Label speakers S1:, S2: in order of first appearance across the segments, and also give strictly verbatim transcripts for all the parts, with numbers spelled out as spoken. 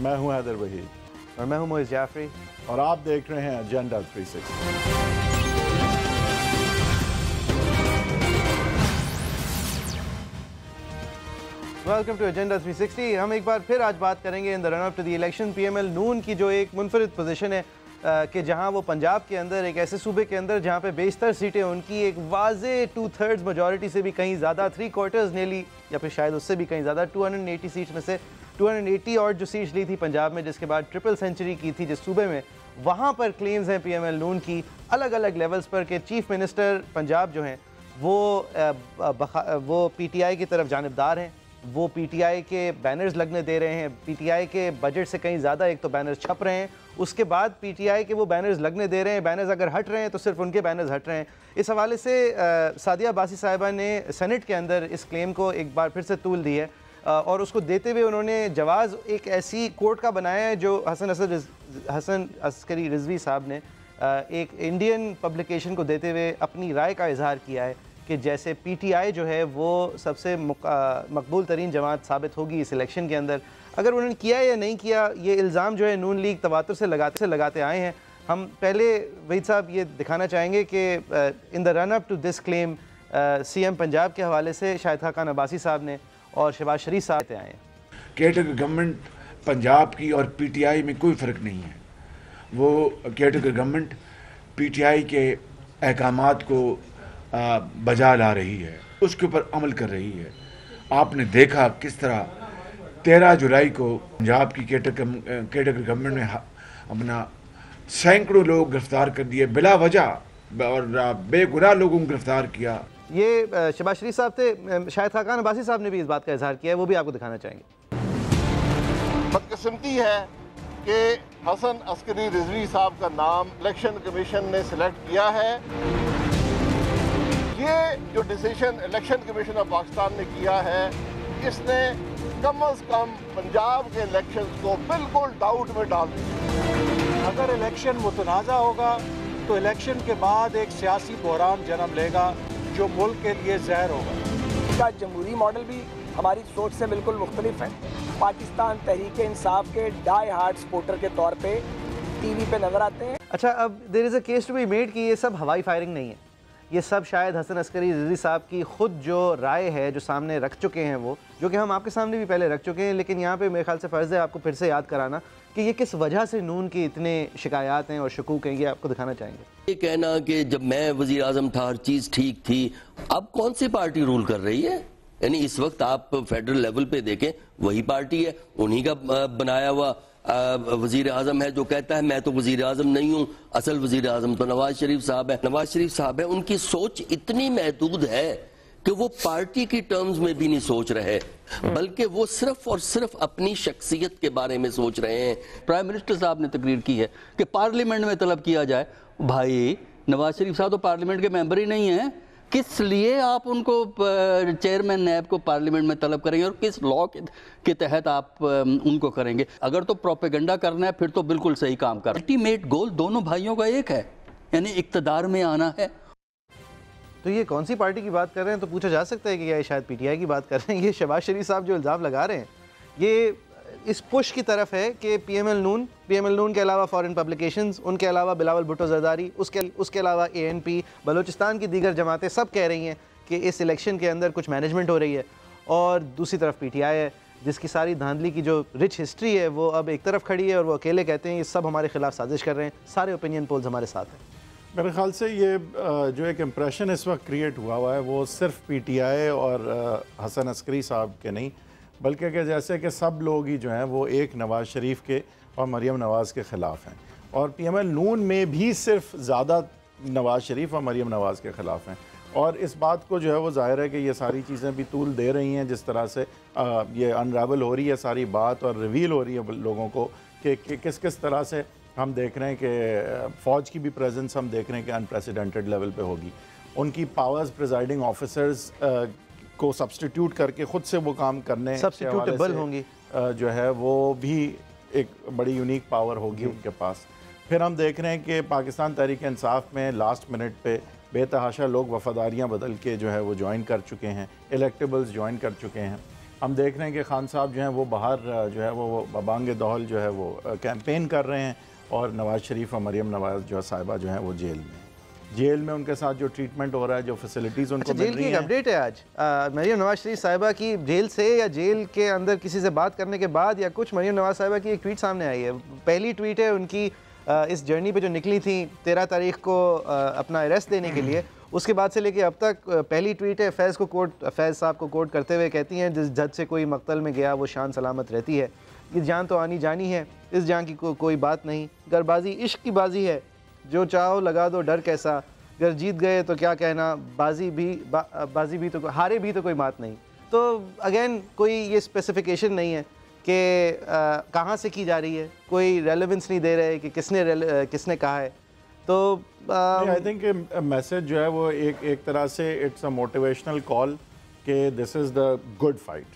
S1: मैं हूं हैदर वहीद
S2: और मैं हूं मोइज़ जाफरी
S1: और आप देख रहे हैं agenda three sixty.
S2: Welcome to agenda three sixty. हम एक बार फिर आज बात करेंगे in the run up to the election PML Noon की जो एक मुनफरिद पोजीशन है कि जहां वो पंजाब के अंदर एक ऐसे सूबे के अंदर जहां पे बेशतर सीटें उनकी एक वाज़े टू थर्ड्स मेजॉरिटी से भी कहीं ज़्यादा, थ्री क्वार्टर्स नेली या फिर शायद उससे भी कहीं ज़्यादा, टू हंड्रेड एटी सीट्स में से टू हंड्रेड एटी और जो सीट्स ली थी पंजाब में, जिसके बाद ट्रिपल सेंचुरी की थी जिस सूबे में, वहाँ पर क्लेम्स हैं पीएमएल नून की अलग अलग लेवल्स पर कि चीफ मिनिस्टर पंजाब जो हैं वो वो पीटीआई की तरफ जानिबदार हैं, वो पीटीआई के बैनर्स लगने दे रहे हैं, पीटीआई के बजट से कहीं ज़्यादा एक तो बैनर्स छप रहे हैं, उसके बाद पीटीआई के वो बैनर्स लगने दे रहे हैं, बैनर्स अगर हट रहे हैं तो सिर्फ उनके बैनर्स हट रहे हैं। इस हवाले से सादिया अब्बासी साहिबा ने सेनेट के अंदर इस क्लेम को एक बार फिर से तूल दी है और उसको देते हुए उन्होंने जवाज़ एक ऐसी कोर्ट का बनाया है जो हसन असद हसन अस्करी रिजवी साहब ने एक इंडियन पब्लिकेशन को देते हुए अपनी राय का इजहार किया है कि जैसे पीटीआई जो है वो सबसे मकबूल तरीन जमात साबित होगी इस इलेक्शन के अंदर। अगर उन्होंने किया या नहीं किया, ये इल्ज़ाम जो है नून लीग तवातुर से लगाते से लगाते आए हैं। हम पहले वहीद साहब ये दिखाना चाहेंगे कि in the run up to this claim CM Punjab के हवाले से शाहिद खान अब्बासी साहब ने और शहबाज शरीफ साहब आए हैं।
S3: केटर गवर्नमेंट पंजाब की और पीटीआई में कोई फ़र्क नहीं है। वो केटर गवर्नमेंट पीटीआई के अहकामात को बजा ला रही है, उसके ऊपर अमल कर रही है। आपने देखा किस तरह तेरह जुलाई को पंजाब की केटर केटर गवर्नमेंट ने अपना सैकड़ों लोग गिरफ्तार कर दिए बिला वजह और बेगुनाह लोगों को गिरफ्तार किया।
S2: ये शहबाज शरीफ साहब थे, शाहिद खान अब्बासी साहब ने भी इस बात का इजहार किया है, वो भी आपको दिखाना चाहेंगे।
S4: बदकिस्मती है कि हसन अस्करी रिजवी साहब का नाम इलेक्शन कमीशन ने सिलेक्ट किया है। ये जो decision election commission of Pakistan ने किया है, इसने कम अज कम पंजाब के इलेक्शंस को बिल्कुल डाउट में डाल दिया।
S5: अगर इलेक्शन मुतनाज़ा होगा तो इलेक्शन के बाद एक सियासी बहरान जन्म लेगा जो मुल्क के लिए जहर होगा।
S6: इसका जमहूरी मॉडल भी हमारी सोच से बिल्कुल मुख्तलिफ है। पाकिस्तान तहरीक इंसाफ के डाई हार्ड सपोर्टर के तौर पे टीवी पे नजर आते हैं।
S2: अच्छा, अब there is a case to be made कि ये सब हवाई फायरिंग नहीं है, ये सब शायद हसन अस्करी रिजवी साहब की खुद जो राय है जो सामने रख चुके हैं, वो जो कि हम आपके सामने भी पहले रख चुके हैं, लेकिन यहाँ पे मेरे ख्याल से फ़र्ज़ है आपको फिर से याद कराना कि ये किस वजह से नून की इतने शिकायत हैं और शकूक हैं, ये आपको दिखाना चाहेंगे।
S7: ये कहना कि जब मैं वज़ीर आज़म था हर चीज़ ठीक थी, अब कौन सी पार्टी रूल कर रही है? यानी इस वक्त आप फेडरल लेवल पे देखें, वही पार्टी है, उन्हीं का बनाया हुआ वजीर आजम है जो कहता है मैं तो वजीर आजम नहीं हूं, असल वजीर आजम तो नवाज शरीफ साहब है। नवाज शरीफ साहब है, उनकी सोच इतनी महदूद है कि वो पार्टी की टर्म्स में भी नहीं सोच रहे, बल्कि वो सिर्फ और सिर्फ अपनी शख्सियत के बारे में सोच रहे हैं।
S8: प्राइम मिनिस्टर साहब ने तकरीर की है कि पार्लियामेंट में तलब किया जाए। भाई नवाज शरीफ साहब तो पार्लियामेंट के मेंबर ही नहीं है, किस लिए आप उनको चेयरमैन नैब को पार्लियामेंट में तलब करेंगे और किस लॉ के, के तहत आप उनको करेंगे? अगर तो प्रोपेगेंडा करना है फिर तो बिल्कुल सही काम कर। अल्टीमेट गोल दोनों भाइयों का एक है, यानी इक्तदार में आना है।
S2: तो ये कौन सी पार्टी की बात कर रहे हैं तो पूछा जा सकता है कि ये शायद पीटीआई की बात कर रहे हैं। ये शहबाज शरीफ साहब जो इल्ज़ाम लगा रहे हैं ये इस पुश की तरफ है कि पीएमएल नून पीएमएल नून के अलावा फॉरेन पब्लिकेशंस, उनके अलावा बिलावल भुट्टो जरदारी, उसके उसके अलावा एएनपी, बलूचिस्तान की दीगर जमातें सब कह रही हैं कि इस इलेक्शन के अंदर कुछ मैनेजमेंट हो रही है। और दूसरी तरफ पीटीआई है जिसकी सारी धांधली की जो रिच हिस्ट्री है वो अब एक तरफ खड़ी है और वो अकेले कहते हैं ये सब हमारे खिलाफ साजिश कर रहे हैं। सारे ओपिनियन पोल्स हमारे साथ हैं।
S1: मेरे ख्याल से ये जो एक इम्प्रेशन इस वक्त क्रिएट हुआ हुआ है वो सिर्फ पीटीआई और हसन अस्करी साहब के नहीं, बल्कि कि जैसे कि सब लोग ही जो हैं वो एक नवाज़ शरीफ के और मरीम नवाज़ के ख़िलाफ़ हैं, और पीएमएल नून में भी सिर्फ ज़्यादा नवाज़ शरीफ और मरीम नवाज़ के ख़िलाफ़ हैं। और इस बात को जो है वो ज़ाहिर है कि ये सारी चीज़ें भी तूल दे रही हैं, जिस तरह से आ, ये अनरावल हो रही है सारी बात और रिवील हो रही है लोगों को कि, कि किस किस तरह से हम देख रहे हैं कि फ़ौज की भी प्रेजेंस हम देख रहे हैं कि अनप्रेसिडेंटेड लेवल पे होगी। उनकी पावर्स प्रिजाइडिंग ऑफिसर्स को सब्सटीट्यूट करके ख़ुद से वो काम करने
S2: सब्सटीट्यूटेबल होंगी
S1: जो है वो भी एक बड़ी यूनिक पावर होगी उनके पास। फिर हम देख रहे हैं कि पाकिस्तान तहरीक इंसाफ में लास्ट मिनट पे बेतहाशा लोग वफादारियाँ बदल के जो है वो ज्वाइन कर चुके हैं, इलेक्टेबल्स ज्वाइन कर चुके हैं। हम देख रहे हैं कि खान साहब जो हैं वो बाहर जो है वो बबांग दौल जो है वो कैंपेन कर रहे हैं, और नवाज़ शरीफ और मरीम नवाज़ जो साहिबा जो हैं वो जेल में जेल में उनके साथ जो ट्रीटमेंट हो रहा है, जो फैसिलिटीज़ उनको
S2: अच्छा,
S1: मिल
S2: जेल
S1: रही
S2: की
S1: हैं।
S2: एक अपडेट है आज मरीम नवाज शरीफ साहिबा की जेल से या जेल के अंदर किसी से बात करने के बाद या कुछ, मरीम नवाज साहिबा की एक ट्वीट सामने आई है। पहली ट्वीट है उनकी आ, इस जर्नी पे जो निकली थी तेरह तारीख को आ, अपना अरेस्ट देने के लिए, उसके बाद से लेके अब तक पहली ट्वीट है फैज़ को कोट फैज़ साहब को कोट करते हुए कहती हैं, जिस जज से कोई मकतल में गया वो शान सलामत रहती है, ये जान तो आनी जानी है, इस जान की को, कोई बात नहीं, गरबाजी इश्क की बाजी है, जो चाहो लगा दो डर कैसा, अगर जीत गए तो क्या कहना, बाजी भी बा, बाजी भी तो हारे भी तो कोई बात नहीं। तो अगेन कोई ये स्पेसिफिकेशन नहीं है कि कहाँ से की जा रही है, कोई रेलेवेंस नहीं दे रहे कि किसने किसने कहा है। तो
S1: आई थिंक मैसेज जो है वो एक एक तरह से इट्स अ मोटिवेशनल कॉल कि this is the good fight,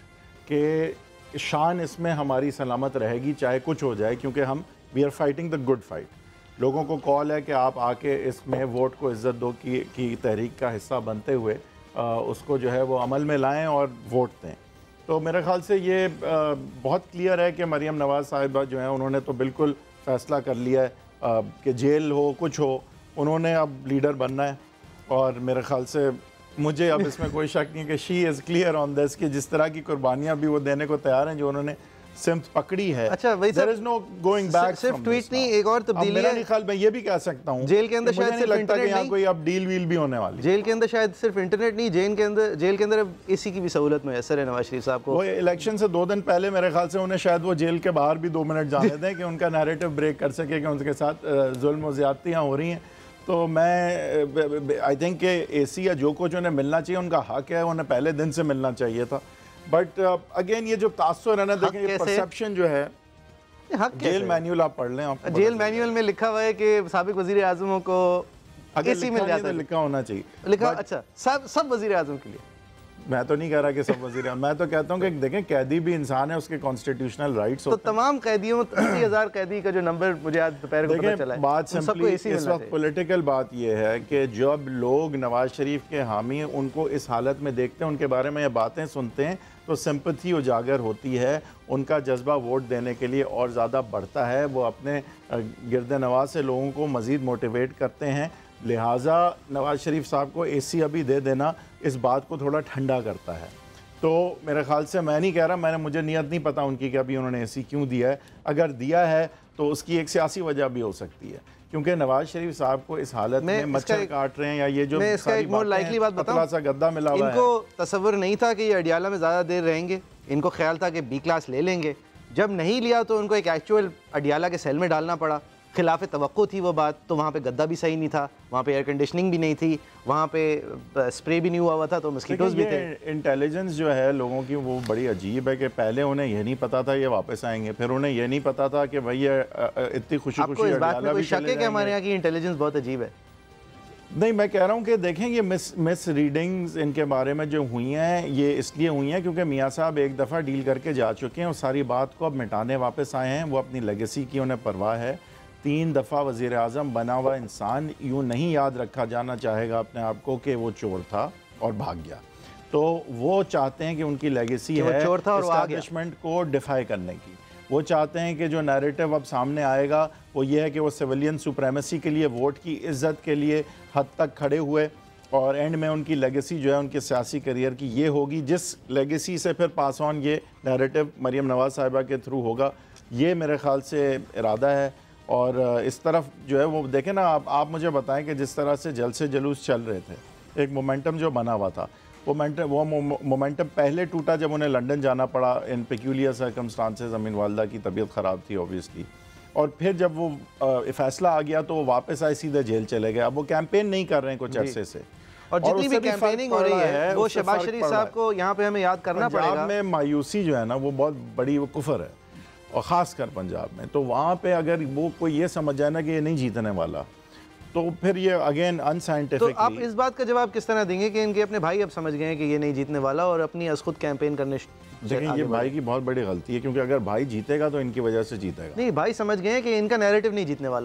S1: कि शान इसमें हमारी सलामत रहेगी चाहे कुछ हो जाए, क्योंकि हम we are fighting the good fight. लोगों को कॉल है कि आप आके इसमें वोट को इज़्ज़त दो की की तहरीक का हिस्सा बनते हुए आ, उसको जो है वो अमल में लाएं और वोट दें। तो मेरे ख़्याल से ये आ, बहुत क्लियर है कि मरीम नवाज़ साहिबा जो है उन्होंने तो बिल्कुल फ़ैसला कर लिया है आ, कि जेल हो कुछ हो, उन्होंने अब लीडर बनना है। और मेरे ख़्याल से मुझे अब इसमें कोई शक नहीं कि she is clear on this कि जिस तरह की कुर्बानियाँ भी वो देने को तैयार हैं जो उन्होंने सिम्त पकड़ी है।
S2: अच्छा वही
S1: there is no going back.
S2: सिर्फ ट्वीट नहीं, एक और तब्दीली है।
S1: मेरा नहीं ख्याल, मैं ये भी कह सकता हूँ
S2: जेल के अंदर शायद सिर्फ इंटरनेट
S1: नहीं, कोई अब डील वील भी होने वाली।
S2: जेल के अंदर शायद सिर्फ इंटरनेट नहीं, जेल के अंदर जेल के अंदर एसी की भी सहूलत मैसर है नवाज शरीफ साहब को।
S1: वो इलेक्शन से दो दिन पहले मेरे ख्याल से उन्हें शायद वो जेल के बाहर भी दो मिनट जाने दें कि उनका नैरेटिव ब्रेक कर सके कि उनके साथ जुल्म और ज्यादतियाँ हो रही हैं। तो मैं आई थिंक कि एसी या जो कुछ उन्हें मिलना चाहिए उनका हक है, उन्हें पहले दिन से मिलना चाहिए था। बट अगेन ये जो तासुर है ना, देखें ये परसेप्शन जो है, जेल मैनुअल आप पढ़ लें, आप
S2: जेल मैनुअल में लिखा हुआ है कि साबिक वजीर आजमों को एसी मिल जाता है,
S1: लिखा होना चाहिए
S2: लिखा। अच्छा सब सब वजीर आजम के लिए,
S1: मैं तो नहीं कह रहा कि सब वजीर, मैं तो कहता हूँ कि देखें कैदी भी इंसान है, उसके कॉन्स्टिट्यूशनल राइट्स होते हैं।
S2: तो तमाम कैदियों अस्सी हजार कैदी का जो नंबर मुझे आज दोपहर को पता चला है,
S1: बात सिंपली इस वक्त पॉलिटिकल बात यह है कि जब लोग नवाज शरीफ के हामी उनको इस हालत में देखते हैं, उनके बारे में ये बातें सुनते हैं, तो सिंपथी उजागर होती है, उनका जज्बा वोट देने के लिए और ज़्यादा बढ़ता है, वो अपने गिरद नवाज से लोगों को मज़ीद मोटिवेट करते हैं। लिहाजा नवाज शरीफ साहब को एसी अभी दे देना इस बात को थोड़ा ठंडा करता है। तो मेरे ख्याल से, मैं नहीं कह रहा, मैंने मुझे नियत नहीं पता उनकी कि अभी उन्होंने एसी क्यों दिया है, अगर दिया है तो उसकी एक सियासी वजह भी हो सकती है, क्योंकि नवाज शरीफ साहब को इस हालत में मच्छर काट रहे हैं या ये जो
S2: मैं इसका एक मोर लाइकली बात बताऊं,
S1: सा गद्दा मिला हुआ है।
S2: इनको तसव्वुर नहीं था कि ये अडियाला में ज़्यादा देर रहेंगे, इनको ख्याल था कि बी क्लास ले लेंगे, जब नहीं लिया तो उनको एक एक्चुअल अडियाला के सेल में डालना पड़ा। खिलाफ तवक्को थी वो बात, तो वहाँ पे गद्दा भी सही नहीं था, वहाँ पे एयर कंडीशनिंग भी नहीं थी, वहाँ पे स्प्रे भी नहीं हुआ हुआ था, तो मस्कीटोज भी थे।
S1: इंटेलिजेंस जो है लोगों की वो बड़ी अजीब है कि पहले उन्हें ये नहीं पता था ये वापस आएंगे, फिर उन्हें ये नहीं पता था कि भाई इतनी खुशी
S2: आपको इस बात में कोई शक है कि हमारे यहाँ की इंटेलिजेंस बहुत अजीब है?
S1: नहीं, मैं कह रहा हूँ कि देखें ये मिस मिस रीडिंग्स इनके बारे में जो हुई हैं, ये इसलिए हुई हैं क्योंकि मियाँ साहब एक दफ़ा डील करके जा चुके हैं और सारी बात को अब मिटाने वापस आए हैं। वो अपनी लेगेसी की उन्हें परवाह है। तीन दफ़ा वज़ीर आज़म बना हुआ इंसान यूँ नहीं याद रखा जाना चाहेगा अपने आप को कि वो चोर था और भाग गया। तो वो चाहते हैं कि उनकी लेगेसी है एस्टैब्लिशमेंट को डिफाई करने की। वो चाहते हैं कि जो नैरेटिव अब सामने आएगा वो ये है कि वो सिविलियन सुप्रेमेसी के लिए, वोट की इज्जत के लिए हद तक खड़े हुए, और एंड में उनकी लेगेसी जो है उनके सियासी करियर की ये होगी जिस लेगेसी से फिर पास ऑन ये नैरेटिव मरीम नवाज़ साहिबा के थ्रू होगा। ये मेरे ख़्याल से इरादा है। और इस तरफ जो है वो देखें ना, आप आप मुझे बताएं कि जिस तरह से जलसे जुलूस चल रहे थे, एक मोमेंटम जो बना हुआ था, वो मोमेंटम वो मोमेंटम पहले टूटा जब उन्हें लंदन जाना पड़ा इन पेक्यूलियर सर्कमस्टांसेस। अमीन वालदा की तबीयत ख़राब थी ऑब्वियसली, और फिर जब वो फैसला आ गया तो वो वापस आए, सीधे जेल चले गए। अब वो कैंपेन नहीं कर रहे हैं कुछ अरसे से,
S2: और जितनी भी कैंपेनिंग हो रही है वो शहबाज शरीफ साहब को यहाँ पे हमें याद करना पड़ेगा।
S1: पंजाब में मायूसी जो है ना वो बहुत बड़ी वो कुफर है, और ख़ासकर पंजाब में। तो वहाँ पे अगर वो कोई ये समझ जाए ना कि ये नहीं जीतने वाला, तो फिर ये अगेन अनसाइंटिफिक।
S2: तो आप इस बात का जवाब किस तरह देंगे कि इनके अपने भाई अब समझ गए हैं कि ये नहीं जीतने वाला और अपनी अस खुद कैंपेन करने?
S1: देखिए ये भाई की बहुत बड़ी गलती है, क्योंकि अगर भाई जीतेगा तो इनकी वजह से जीतेगा।
S2: नहीं, भाई समझ गए हैं कि इनका नैरेटिव नहीं जीतने वाला।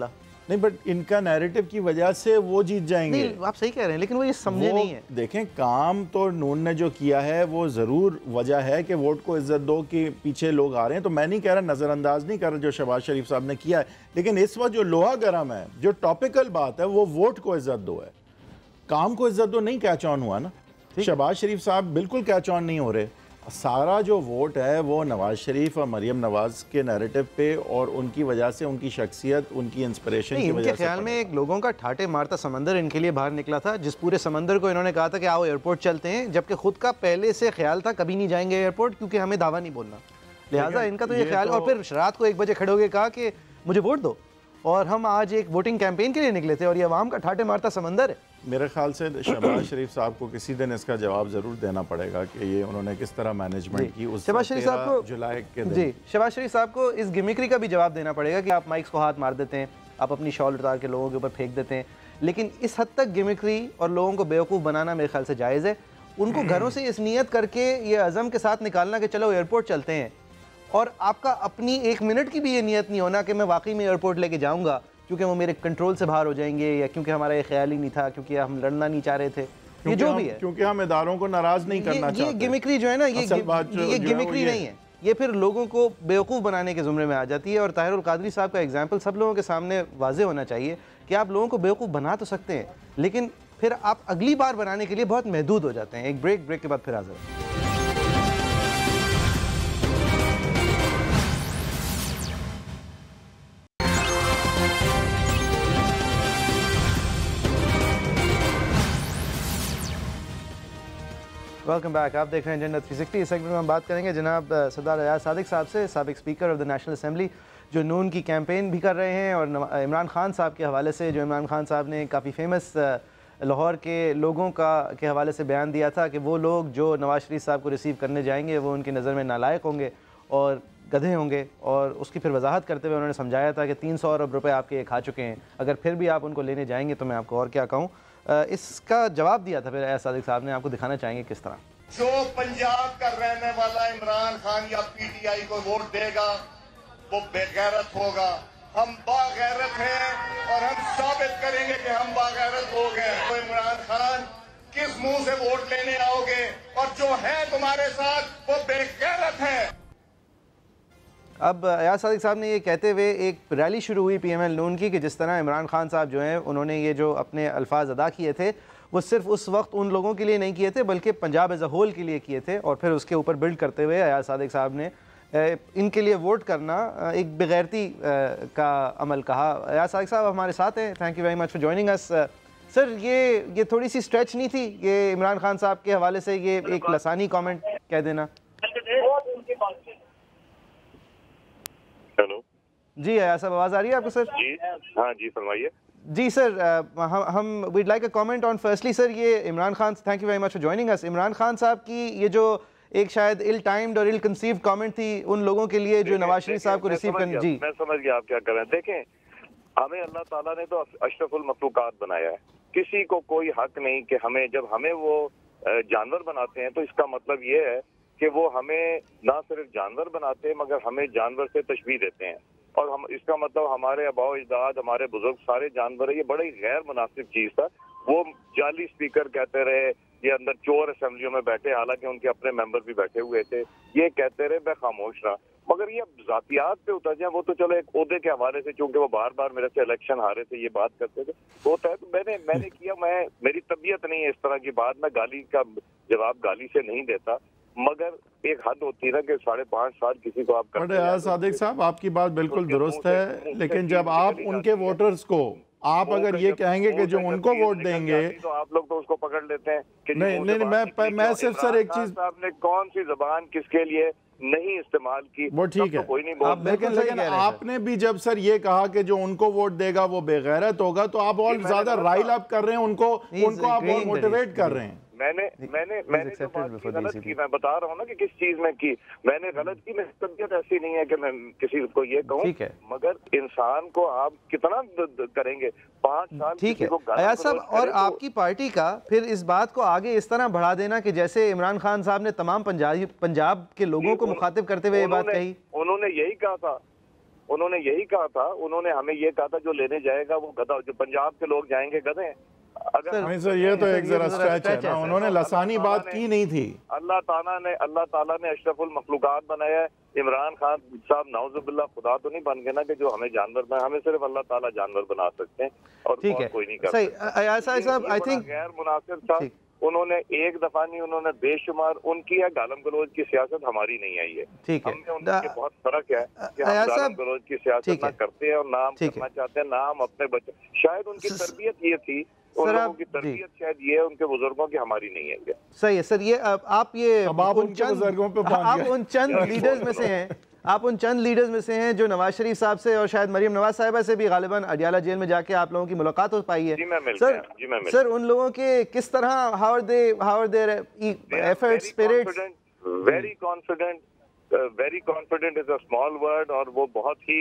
S1: नहीं, बट इनका नैरेटिव की वजह से वो जीत जाएंगे।
S2: नहीं, आप सही कह रहे हैं, लेकिन वो ये समझे नहीं है।
S1: देखें, काम तो नून ने जो किया है वो ज़रूर वजह है कि वोट को इज्जत दो कि पीछे लोग आ रहे हैं, तो मैं नहीं कह रहा, नज़रअंदाज नहीं कर रहा जो शहबाज शरीफ साहब ने किया है, लेकिन इस वक्त जो लोहा गर्म है, जो टॉपिकल बात है, वो वोट को इज्जत दो है, काम को इज्जत दो नहीं कैच ऑन हुआ ना। शहबाज शरीफ साहब बिल्कुल कैच ऑन नहीं हो रहे। सारा जो वोट है वो नवाज शरीफ और मरियम नवाज के नैरेटिव पे और उनकी वजह से, उनकी शख्सियत, उनकी इंस्पिरेशन की वजह से।
S2: ख्याल में एक लोगों का ठाटे मारता समंदर इनके लिए बाहर निकला था, जिस पूरे समंदर को इन्होंने कहा था कि आओ एयरपोर्ट चलते हैं, जबकि खुद का पहले से ख्याल था कभी नहीं जाएंगे एयरपोर्ट क्योंकि हमें दावा नहीं बोलना, लिहाजा इनका तो ये ख्याल। और फिर रात को एक बजे खड़े होकर कहा कि मुझे वोट दो, और हम आज एक वोटिंग कैंपेन के लिए निकले थे और ये अवाम का ठाटे मारता समंदर है।
S1: मेरे ख्याल से शहबाज शरीफ साहब को किसी दिन इसका जवाब ज़रूर देना पड़ेगा कि ये उन्होंने किस तरह मैनेजमेंट की उस
S2: शहबाज शरीफ साहब को
S1: जुलाई के दिन।
S2: जी, शहबाज शरीफ साहब को इस गिमिक्री का भी जवाब देना पड़ेगा कि आप माइक्स को हाथ मार देते हैं, आप अपनी शॉल उतार के लोगों के ऊपर फेंक देते हैं, लेकिन इस हद तक गिमिक्री और लोगों को बेवकूफ़ बनाना मेरे ख्याल से जायज़ है। उनको घरों से इस नीयत करके ये अज़म के साथ निकालना कि चलो एयरपोर्ट चलते हैं, और आपका अपनी एक मिनट की भी ये नीयत नहीं होना कि मैं वाकई में एयरपोर्ट लेके जाऊँगा क्योंकि वो मेरे कंट्रोल से बाहर हो जाएंगे, या क्योंकि हमारा ये ख्याल ही नहीं था, क्योंकि हम लड़ना नहीं चाह रहे थे, ये जो भी है,
S1: क्योंकि हम इदारों को नाराज नहीं करना चाहते।
S2: ये गिमिक्री जो है ना, ये ये गिमिक्री नहीं है, ये फिर लोगों को बेवकूफ़ बनाने के ज़ुमरे में आ जाती है। और ताहिरुल कादरी साहब का एग्जाम्पल सब लोगों के सामने वाजे होना चाहिए कि आप लोगों को बेवकूफ़ बना तो सकते हैं, लेकिन फिर आप अगली बार बनाने के लिए बहुत महदूद हो जाते हैं। एक ब्रेक ब्रेक के बाद फिर हाजिर। वेलकम बैक, आप देख रहे हैं एजेंडा थ्री सिक्सटी। इस सेगमेंट में हम बात करेंगे जनाब सरदार अयाज सादिक साहब से, साबिक speaker of the national assembly, जो नून की कैंपेन भी कर रहे हैं, और इमरान खान साहब के हवाले से, जो इमरान खान साहब ने काफ़ी फेमस लाहौर के लोगों का के हवाले से बयान दिया था कि वो लोग जो नवाज शरीफ साहब को रिसीव करने जाएंगे वो उनकी नज़र में नालायक होंगे और गधे होंगे, और उसकी फिर वजाहत करते हुए उन्होंने समझाया था कि तीन सौ अरब रुपये आपके खा चुके हैं, अगर फिर भी आप उनको लेने जाएंगे तो मैं आपको और क्या कहूँ। इसका जवाब दिया था फिर अयाज सादिक साहब ने, आपको दिखाना चाहेंगे किस तरह।
S4: जो पंजाब का रहने वाला इमरान खान या पीटीआई को वोट देगा वो बेगैरत होगा। हम बागैरत हैं और हम साबित करेंगे कि हम बागैरत हो गए। तो इमरान खान, किस मुंह से वोट लेने आओगे, और जो है तुम्हारे साथ वो बेगैरत है।
S2: अब अयाज सादिक साहब ने ये कहते हुए एक रैली शुरू हुई पीएमएल नून की कि जिस तरह इमरान खान साहब जो हैं उन्होंने ये जो अपने अल्फाज अदा किए थे वो सिर्फ उस वक्त उन लोगों के लिए नहीं किए थे बल्कि पंजाब एज अ होल के लिए किए थे, और फिर उसके ऊपर बिल्ड करते हुए अयाज सादिक साहब ने इनके लिए वोट करना एक बेगैरती का अमल कहा। अयाज सादिक साहब हमारे साथ हैं, thank you very much for joining us. Sir, ये ये थोड़ी सी स्ट्रेच नहीं थी ये इमरान खान साहब के हवाले से ये एक लसानी कमेंट कह देना?
S9: हेलो
S2: जी अयाज साहब, आवाज़ आ रही है आपको? सर
S9: जी, हाँ जी, फरमाइए।
S2: जी सर, हम हम we'd like a comment on firstly sir, ये Imran Khan, thank you very much for joining us. Imran Khan साहब की ये जो एक शायद इल टाइम्ड और इल कंसीव्ड कमेंट थी उन लोगों के लिए जो नवाज शरीफ साहब को रिसीव करने। जी,
S9: मैं समझ गया आप क्या कर रहे हैं। देखें, हमें अल्लाह ताला ने तो अशरफुल मखलूकात बनाया है, किसी को कोई हक नहीं कि हमें, जब हमें वो जानवर बनाते हैं तो इसका मतलब ये है कि वो हमें ना सिर्फ जानवर बनाते हैं मगर हमें जानवर से तशबीह देते हैं, और हम इसका मतलब हमारे आबाओ अजदाद, हमारे बुजुर्ग सारे जानवर है। ये बड़ी गैर मुनासिब चीज था। वो जाली स्पीकर कहते रहे, ये अंदर चोर असेंबलियों में बैठे, हालांकि उनके अपने मेंबर भी बैठे हुए थे, ये कहते रहे, मैं खामोश रहा। मगर ये जातियात पे उतर जाए, वो तो चलो एक ओहदे के हवाले से, चूंकि वो बार बार मेरे से इलेक्शन हारे थे, ये बात करते थे, होता है तो मैंने मैंने किया। मैं, मेरी तबीयत नहीं है इस तरह की बात, मैं गाली का जवाब गाली से नहीं देता, मगर एक हद होती है ना कि साढ़े पाँच साल किसी को आप करते हैं।
S1: सादिक साहब, आपकी बात बिल्कुल दुरुस्त है, लेकिन जब आप उनके वोटर्स को, आप अगर ये कहेंगे कि जो उनको वोट देंगे
S9: तो आप लोग तो उसको पकड़ लेते हैं कि
S1: नहीं नहीं, मैं मैं सिर्फ सर एक चीज,
S9: आपने कौन सी जबान किसके लिए नहीं इस्तेमाल की,
S1: वो ठीक है,
S9: कोई नहीं बोल।
S1: लेकिन लेकिन आपने भी जब सर ये कहा कि जो उनको वोट देगा वो बेगैरत होगा, तो आप और ज्यादा राइल अप कर रहे हैं उनको, उनको आप और मोटिवेट कर रहे हैं।
S9: मैंने मैंने मैंने तो बात की गलत की, मैं बता रहा हूँ ना कि किस चीज में की मैंने गलत की। मेरी तबीयत ऐसी नहीं है कि मैं किसी को ये कहूँ, मगर इंसान को आप कितना करेंगे, पाँच साल
S2: ठीक है अयाज साहब। और आपकी पार्टी का फिर इस बात को आगे इस तरह बढ़ा देना कि जैसे इमरान खान साहब ने तमाम पंजाबी पंजाब के लोगों को मुखातिब करते हुए ये बात कही,
S9: उन्होंने यही कहा था उन्होंने यही कहा था, उन्होंने हमें ये कहा था जो लेने जाएगा वो गधा, जो पंजाब के लोग जाएंगे गधे। अगर
S1: नहीं सर, ये तो एक जरा स्ट्रेच है ना, उन्होंने लसानी बात की नहीं थी।
S9: अल्लाह ताला ने अल्लाह ताला ने अशरफुल मखलूकात बनाया है। इमरान खान साहब नाउजुबिल्लाह खुदा तो नहीं बन गए ना कि जो हमें जानवर बना, हमें सिर्फ अल्लाह ताला जानवर बना सकते हैं और कोई नहीं कर सकता।
S2: आई थिंक
S9: गैर मुनासिब था, उन्होंने एक दफा नहीं, उन्होंने बेशुमार उनकी है। गालम गलोच की सियासत हमारी नहीं आई है,
S2: ठीक है,
S9: हमने उनके बहुत फर्क है कि हम गालम गलोच की सियासत ना करते हैं और ना हम करना चाहते हैं, ना हम अपने बच्चे, शायद उनकी तरबियत ये थी, उन लोगों की तरबियत शायद ये है, उनके बुजुर्गों की हमारी नहीं है।
S2: सही है सर, ये आप ये
S1: आप उन बुजुर्गों पे
S2: आप उन चंद लीडर्स में से हैं, आप उन चंद लीडर्स में से हैं जो नवाज शरीफ साहब से और शायद मरियम नवाज साहिबा से भी गालिबन अडियाला जेल में जाके आप लोगों की मुलाकात हो पाई है।
S9: जी मैं मिल
S2: सर,
S9: जी मैं मिल
S2: सर उन लोगों के किस तरह, how are they how are their efforts, spirits?
S9: Very confident, very confident is a small word, और वो बहुत ही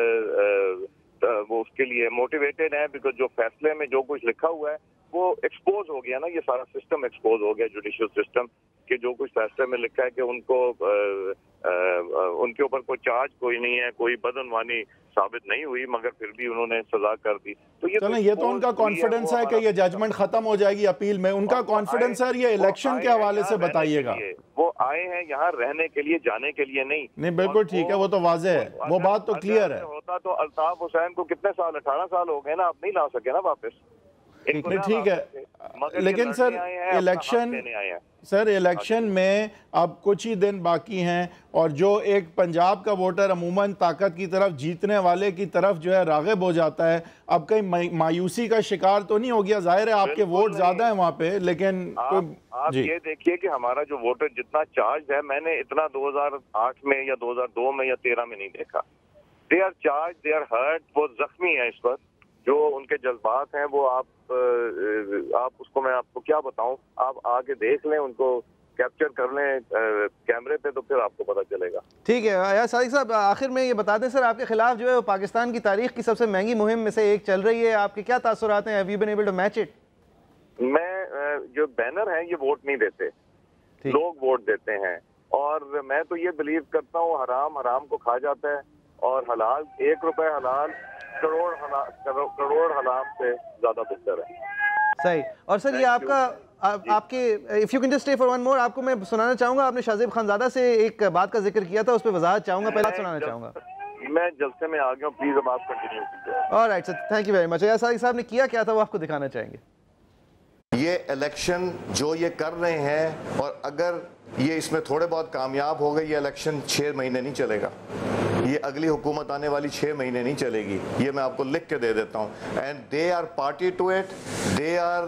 S9: uh, uh, वो उसके लिए मोटिवेटेड है, बिकॉज जो फैसले में जो कुछ लिखा हुआ है वो एक्सपोज हो गया ना, ये सारा सिस्टम एक्सपोज हो गया, जुडिशियल सिस्टम के जो कुछ फैसले में लिखा है कि उनको आ, आ, उनके ऊपर कोई चार्ज कोई नहीं है, कोई बदनवानी साबित नहीं हुई, मगर फिर भी उन्होंने सजा कर दी। तो ये
S1: चलें, ये तो उनका कॉन्फिडेंस है कि ये जजमेंट खत्म हो जाएगी अपील में, उनका कॉन्फिडेंस है। ये इलेक्शन के हवाले से बताइएगा।
S9: वो आए हैं यहाँ रहने के लिए, जाने के लिए नहीं।
S1: नहीं बिल्कुल ठीक है, वो तो वाज़ेह है, वो बात तो क्लियर है।
S9: होता तो अल्ताफ हुसैन को कितने साल, अठारह साल हो गए ना, आप नहीं ला सके ना वापस।
S1: नहीं ठीक है, लेकिन सर इलेक्शन सर इलेक्शन में अब कुछ ही दिन बाकी हैं, और जो एक पंजाब का वोटर अमूमन ताकत की तरफ, जीतने वाले की तरफ जो है राग़िब हो जाता है, अब कहीं मायूसी का शिकार तो नहीं हो गया? जाहिर है आपके वोट ज़्यादा हैं वहाँ पे, लेकिन
S9: आप, आप ये देखिए कि हमारा जो वोटर जितना चार्ज है, मैंने इतना दो हज़ार आठ में या दो हज़ार दो में या तेरह में नहीं देखा। They are charge, they are hurt, वो जख्मी है इस वक्त, जो उनके जज्बात हैं वो आप आप उसको मैं आपको क्या बताऊं, आप आके देख लें, उनको कैप्चर कर लें कैमरे पे, तो फिर आपको पता चलेगा।
S2: ठीक है यार सादिक साहब, आखिर में ये बता दें सर, आपके खिलाफ जो है वो पाकिस्तान की तारीख की सबसे महंगी मुहिम में से एक चल रही है, आपके क्या तासुरात हैं? Have you been able to match it?
S9: मैं जो बैनर है ये वोट नहीं देते, लोग वोट देते हैं, और मैं तो ये बिलीव करता हूँ हराम हराम को खा जाता है, और हलाल एक रुपए हलाल करोड़ करोड़ हलाल से ज्यादा बेहतर है।
S2: सही। और सर ये आपका आ, आपके if you can just stay for one more, आपको मैं सुनाना चाहूंगा, आपने शाहजेब खानजादा से एक बात का जिक्र किया था, उस पर वजाहत चाहूंगा, पहले सुनाना चाहूंगा।
S9: मैं जलसे में आ गया हूं, प्लीज अब आप कंटिन्यू कीजिए।
S2: Alright sir, thank you very much. यार सादिक साहब ने किया क्या था वो आपको दिखाना चाहेंगे।
S10: ये इलेक्शन जो ये कर रहे हैं, और अगर ये इसमें थोड़े बहुत कामयाब हो गए, ये इलेक्शन छः महीने नहीं चलेगा, ये अगली हुकूमत आने वाली छः महीने नहीं चलेगी, ये मैं आपको लिख के दे देता हूँ। And they are party to it, they are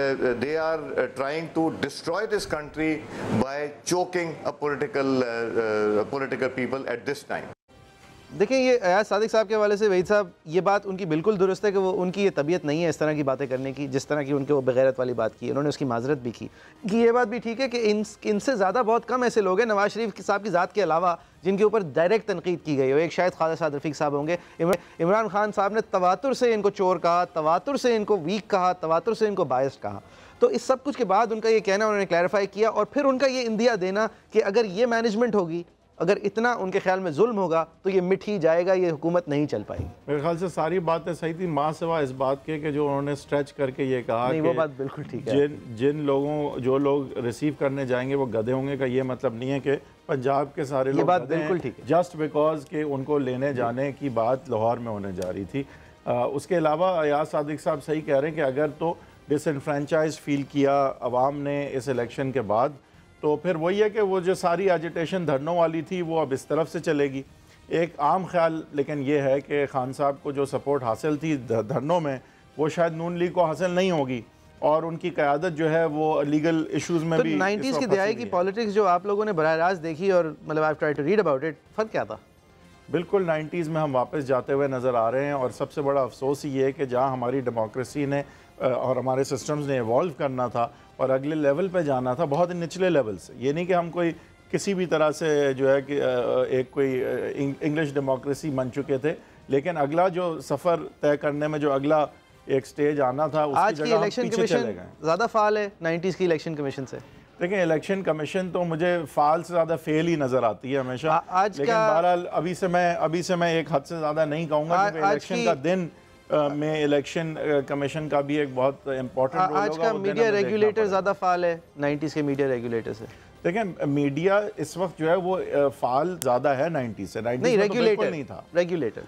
S10: they are trying to destroy this country by choking a political political people at this time.
S2: देखिए ये अयाज सादिक साहब के हवाले से वहीद साहब, ये बात उनकी बिल्कुल दुरुस्त है कि वो उनकी ये तबीयत नहीं है इस तरह की बातें करने की, जिस तरह की उनके वो बेगैरत वाली बात की, उन्होंने उसकी माजरत भी की। कि ये बात भी ठीक है कि इन इनसे ज़्यादा बहुत कम ऐसे लोग हैं नवाज शरीफ साहब की ज़ात के अलावा जिनके ऊपर डायरेक्ट तनकीद की गई हो। एक शायद ख्वाजा साद रफ़ीक साहब होंगे। इमरान खान साहब ने तवातुर से इनको चोर कहा, तवातुर से इनको वीक कहा, तवातुर से इनको बायस्ड कहा। तो इस सब कुछ के बाद उनका ये कहना उन्होंने क्लैरिफाई किया, और फिर उनका ये इंदिया देना कि अगर ये मैनेजमेंट होगी, अगर इतना उनके ख्याल में जुल्म होगा तो ये मिट ही जाएगा, ये हुकूमत नहीं चल पाएगी।
S1: मेरे ख्याल से सारी बातें सही थी, माँ सिवा इस बात के कि जो उन्होंने स्ट्रेच करके ये कहा
S2: नहीं,
S1: कि
S2: वो बात बिल्कुल ठीक है।
S1: जिन जिन लोगों जो लोग रिसीव करने जाएंगे वो गधे होंगे, का ये मतलब नहीं है कि पंजाब के सारे लोग
S2: बात बिल्कुल ठीक है,
S1: जस्ट बिकॉज के उनको लेने जाने की बात लाहौर में होने जा रही थी। आ, उसके अलावा अयाज सादिक साहब सही कह रहे हैं कि अगर तो डिसइनफ्रेंचाइज फील किया अवाम ने इस इलेक्शन के बाद, तो फिर वही है कि वो जो सारी एजिटेशन धरनों वाली थी वो अब इस तरफ से चलेगी। एक आम ख्याल लेकिन ये है कि खान साहब को जो सपोर्ट हासिल थी धरनों में, वो शायद नून लीग को हासिल नहीं होगी, और उनकी क़यादत जो है वो लीगल इशूज़ में
S2: तो
S1: भी
S2: नाइन्टीज़ की दिहाई की पॉलिटिक्स जो आप लोगों ने बराह रास्त देखी और मतलब I try to read about it, फ़र्क क्या था?
S1: बिल्कुल नाइन्टीज़ में हम वापस जाते हुए नज़र आ रहे हैं, और सबसे बड़ा अफसोस ये है कि जहाँ हमारी डेमोक्रेसी ने और हमारे सिस्टम्स ने इवॉल्व करना था और अगले लेवल पे जाना था, बहुत ही निचले लेवल से। ये नहीं कि हम कोई किसी भी तरह से जो है कि एक कोई इंग्लिश डेमोक्रेसी बन चुके थे, लेकिन अगला जो सफ़र तय करने में जो अगला एक स्टेज आना था, उसकी
S2: आज की इलेक्शन कमीशन ज़्यादा फाल है नाइन्टीज़ की इलेक्शन कमीशन से।
S1: देखिए इलेक्शन कमीशन तो मुझे फाल से ज़्यादा फेल ही नज़र आती है हमेशा।
S2: आज
S1: लेकिन
S2: का
S1: बहरहाल अभी से मैं अभी से मैं एक हद से ज़्यादा नहीं कहूँगा, क्योंकि इलेक्शन का दिन में इलेक्शन कमीशन का भी एक बहुत इम्पोर्टेंट रोल होगा।
S2: आज का मीडिया रेगुलेटर ज़्यादा फाल है नाइन्टीज़ के मीडिया रेगुलेटर से।
S1: देखें मीडिया इस वक्त जो है वो फाल ज़्यादा है नाइन्टी से।
S2: नहीं, रेगुलेटर नहीं था। रेगुलेटर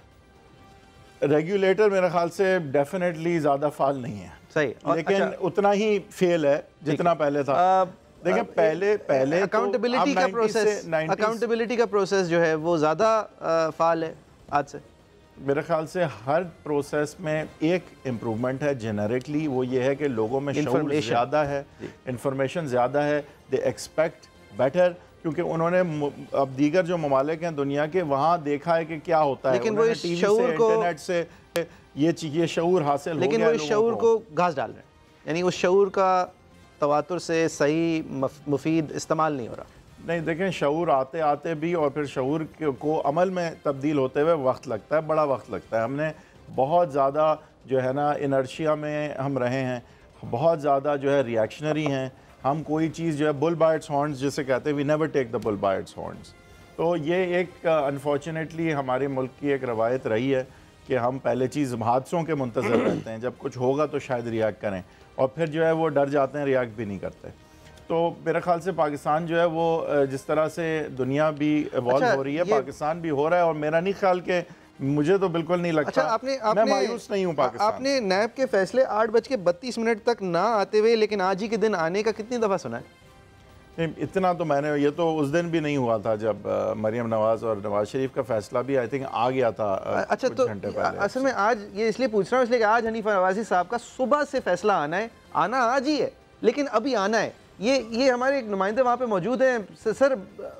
S1: रेगुलेटर मेरे ख्याल से डेफिनेटली ज़्यादा फाल नहीं है,
S2: सही,
S1: लेकिन
S2: अच्छा,
S1: उतना ही फेल है जितना पहले था। देखिए पहले पहले
S2: अकाउंटेबिलिटी का प्रोसेस अकाउंटेबिलिटी का प्रोसेस जो है वो ज़्यादा फाल है आज से।
S1: मेरे ख्याल से हर प्रोसेस में एक इम्प्रूवमेंट है जेनरिकली, वो ये है कि लोगों में शऊर ज़्यादा है, इंफॉर्मेशन ज़्यादा है, दे एक्सपेक्ट बेटर, क्योंकि उन्होंने अब दीगर जो ममालिक हैं दुनिया के वहाँ देखा है कि क्या होता है,
S2: लेकिन वो इस शऊर को
S1: इंटरनेट से ये ये शऊर हासिल हो गया,
S2: लेकिन वो इस शऊर को घास डाल रहे हैं, यानी उस शऊर का तवातुर से सही मुफीद इस्तेमाल नहीं हो रहा।
S1: नहीं देखें, शऊर आते आते भी और फिर शऊर को अमल में तब्दील होते हुए वक्त लगता है, बड़ा वक्त लगता है। हमने बहुत ज़्यादा जो है ना इनर्शिया में हम रहे हैं, बहुत ज़्यादा जो है रिएक्शनरी हैं हम। कोई चीज़ जो है बुल बाय इट्स हॉर्न्स जिसे कहते हैं, we never take the bull by its horns. तो ये एक अनफॉर्चुनेटली हमारे मुल्क की एक रवायत रही है कि हम पहले चीज़ हादसों के मुंतज़र रहते हैं, जब कुछ होगा तो शायद रिएक्ट करें, और फिर जो है वो डर जाते हैं, रिएक्ट भी नहीं करते। तो मेरे ख्याल से पाकिस्तान जो है वो जिस तरह से दुनिया भी इवॉल्व
S2: अच्छा,
S1: हो रही है, पाकिस्तान भी हो रहा है, और मेरा नहीं ख्याल के मुझे तो बिल्कुल नहीं लगता।
S2: अच्छा, आपने, आपने,
S1: मैं मायूस नहीं हूँ पाकिस्तान।
S2: आपने नैब के फैसले आठ बज के बत्तीस मिनट तक ना आते हुए लेकिन आज ही के दिन आने का कितनी दफ़ा सुना है?
S1: नहीं, इतना तो मैंने, ये तो उस दिन भी नहीं हुआ था जब मरियम नवाज़ और नवाज शरीफ का फैसला भी आई थिंक आ गया था।
S2: अच्छा, तो असल में आज ये इसलिए पूछ रहा हूँ इसलिए कि आज हनीफ नवाज़ी साहब का सुबह से फैसला आना है, आना आज ही है, लेकिन अभी आना है। ये ये हमारे एक नुमाइंदे वहाँ पे मौजूद हैं सर।